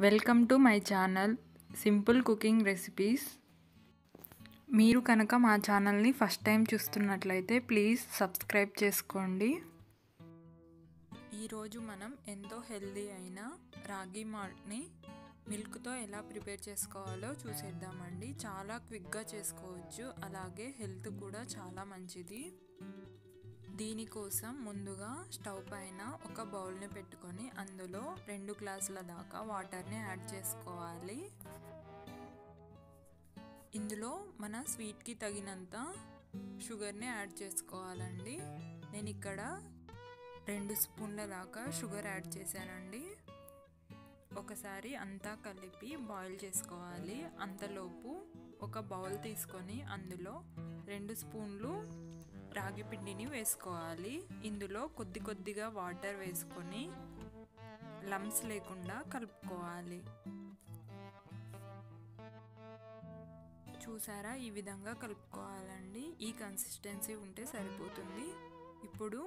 Welcome to my channel simple cooking recipes. మీరు కనుక మా ఛానల్ని ఫస్ట్ టైం చూస్తున్నట్లయితే ప్లీజ్ సబ్స్క్రైబ్ చేసుకోండి. ఈరోజు మనం ఎంతో హెల్దీ అయిన రాగి మాల్ట్ని మిల్క్తో ఎలా ప్రిపేర్ చేసుకోవాలో చూసేద్దామండి. చాలా క్విక్గా చేసుకోవచ్చు, అలాగే హెల్త్ కూడా చాలా మంచిది. దీనికోసం ముందుగా స్టవ్ పైన ఒక బౌల్ని పెట్టుకొని అందులో 2 గ్లాసుల దాకా వాటర్ని యాడ్ చేసుకోవాలి. ఇందులో మన స్వీట్కి తగినంత షుగర్ని యాడ్ చేసుకోవాలండి. నేను ఇక్కడ 2 స్పూన్ల దాకా షుగర్ యాడ్ చేశానండి. ఒకసారి అంతా కలిపి బాయిల్ చేసుకోవాలి. అంతలోపు ఒక బౌల్ తీసుకొని అందులో 2 స్పూన్లు రాగి పిండిని వేసుకోవాలి. ఇందులో కొద్దిగా వాటర్ వేసుకొని లంప్స్ లేకుండా కలుపుకోవాలి. చూసారా, ఈ విధంగా కలుపుకోవాలండి. ఈ కన్సిస్టెన్సీ ఉంటే సరిపోతుంది. ఇప్పుడు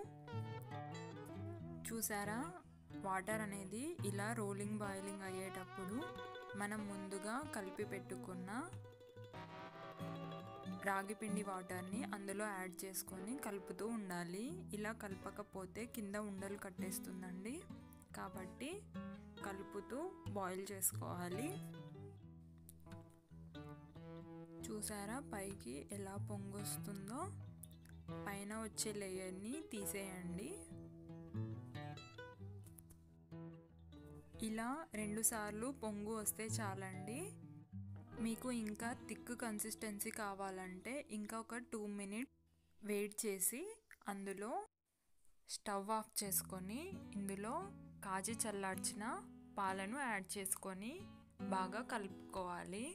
చూసారా, వాటర్ అనేది ఇలా రోలింగ్ బాయిలింగ్ అయ్యేటప్పుడు మనం ముందుగా కలిపి పెట్టుకున్న రాగి పిండి వాటర్ని అందులో యాడ్ చేసుకొని కలుపుతూ ఉండాలి. ఇలా కలపకపోతే కింద ఉండలు కట్టేస్తుందండి, కాబట్టి కలుపుతూ బాయిల్ చేసుకోవాలి. చూసారా, పైకి ఎలా పొంగొస్తుందో. పైన వచ్చే లేయర్ని తీసేయండి. ఇలా 2 సార్లు పొంగు వస్తే చాలండి. మీకు ఇంకా థిక్ కన్సిస్టెన్సీ కావాలంటే ఇంకా ఒక 2 మినిట్స్ వెయిట్ చేసి అందులో స్టవ్ ఆఫ్ చేసుకొని ఇందులో కాచి చల్లార్చిన పాలను యాడ్ చేసుకొని బాగా కలుపుకోవాలి.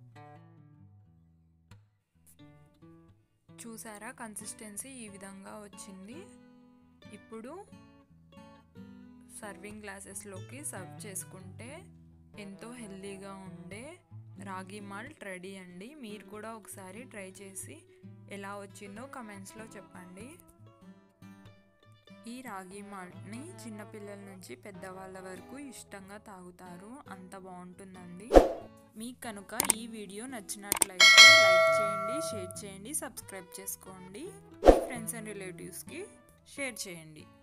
చూసారా, కన్సిస్టెన్సీ ఈ విధంగా వచ్చింది. ఇప్పుడు సర్వింగ్ గ్లాసెస్లోకి సర్వ్ చేసుకుంటే ఎంతో హెల్తీగా ఉండే రాగి మాల్ట్ రెడీ అండి. మీరు కూడా ఒకసారి ట్రై చేసి ఎలా వచ్చిందో కమెంట్స్లో చెప్పండి. ఈ రాగి మాల్ట్ని చిన్నపిల్లల నుంచి పెద్దవాళ్ళ వరకు ఇష్టంగా తాగుతారు, అంత బాగుంటుందండి. మీకు కనుక ఈ వీడియో నచ్చినట్లయితే లైక్ చేయండి, షేర్ చేయండి, సబ్స్క్రైబ్ చేసుకోండి. మీ ఫ్రెండ్స్ అండ్ రిలేటివ్స్కి షేర్ చేయండి.